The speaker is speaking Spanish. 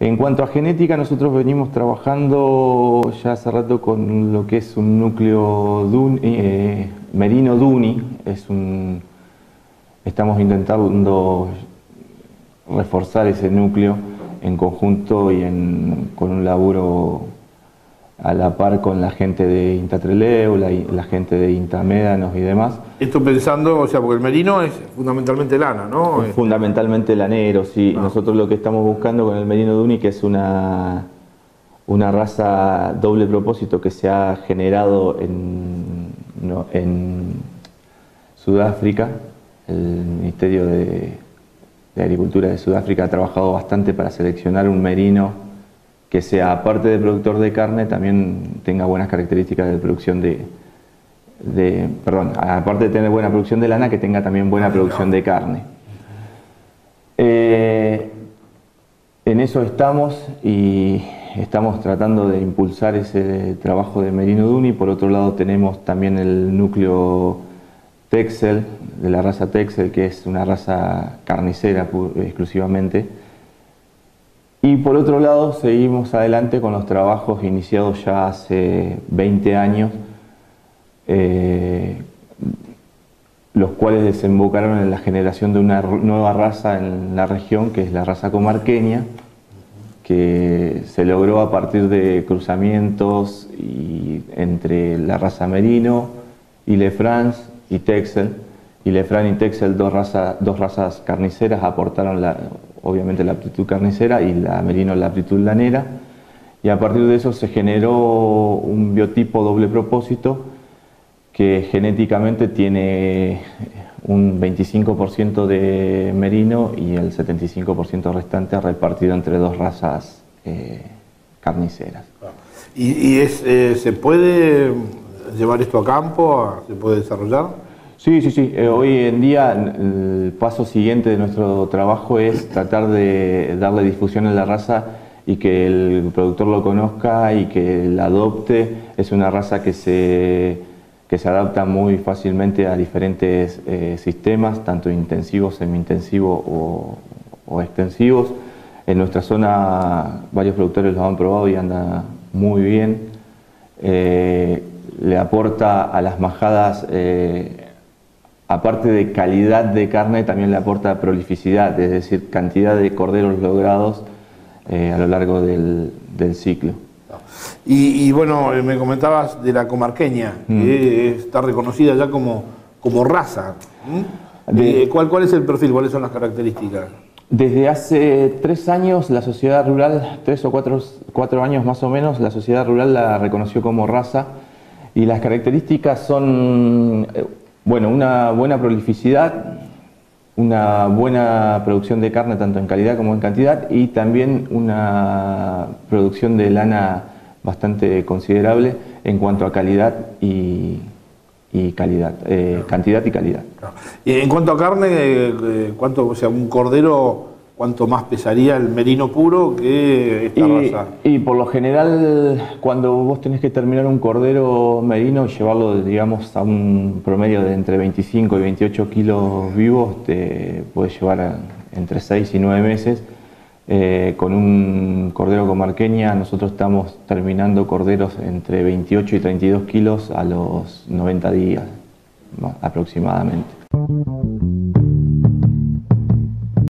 En cuanto a genética, nosotros venimos trabajando ya hace rato con lo que es un núcleo merino Duni. Estamos intentando reforzar ese núcleo en conjunto y con un laburo a la par con la gente de INTA Trelew, la gente de INTA Médanos y demás. Esto pensando, o sea, porque el merino es fundamentalmente lana, ¿no? Es fundamentalmente lanero, sí. Nosotros lo que estamos buscando con el merino Duni, que es una raza doble propósito que se ha generado en Sudáfrica. El Ministerio de Agricultura de Sudáfrica ha trabajado bastante para seleccionar un merino que sea, aparte de productor de carne, también tenga buenas características de producción aparte de tener buena producción de lana, que tenga también buena producción de carne. En eso estamos y estamos tratando de impulsar ese trabajo de merino Duni. Por otro lado tenemos también el núcleo Texel, de la raza Texel, que es una raza carnicera exclusivamente. Y por otro lado seguimos adelante con los trabajos iniciados ya hace 20 años, los cuales desembocaron en la generación de una nueva raza en la región, que es la raza comarqueña, que se logró a partir de cruzamientos entre la raza merino, Ile-France y Texel. Ile-France y Texel, dos razas carniceras, aportaron obviamente la aptitud carnicera, y la merino la aptitud lanera, y a partir de eso se generó un biotipo doble propósito que genéticamente tiene un 25% de merino y el 75% restante repartido entre dos razas carniceras. ¿Y se puede llevar esto a campo? ¿Se puede desarrollar? Sí. Hoy en día el paso siguiente de nuestro trabajo es tratar de darle difusión a la raza y que el productor lo conozca y que la adopte. Es una raza que se adapta muy fácilmente a diferentes sistemas, tanto intensivos, semi-intensivos o extensivos. En nuestra zona varios productores lo han probado y anda muy bien. Le aporta a las majadas, aparte de calidad de carne, también le aporta prolificidad, es decir, cantidad de corderos logrados a lo largo del ciclo. Y bueno, me comentabas de la comarqueña, que está reconocida ya como raza. ¿Cuál es el perfil? ¿Cuáles son las características? Desde hace 3 años la sociedad rural, 3 o 4 años más o menos, la sociedad rural la reconoció como raza, y las características son, bueno, una buena prolificidad, una buena producción de carne tanto en calidad como en cantidad, y también una producción de lana bastante considerable en cuanto a calidad y calidad, cantidad y calidad. Y en cuanto a carne, o sea, un cordero, ¿cuánto más pesaría el merino puro que esta raza? Y por lo general, cuando vos tenés que terminar un cordero merino y llevarlo, digamos, a un promedio de entre 25 y 28 kilos vivos, te puedes llevar entre 6 y 9 meses. Con un cordero comarqueña nosotros estamos terminando corderos entre 28 y 32 kilos a los 90 días aproximadamente.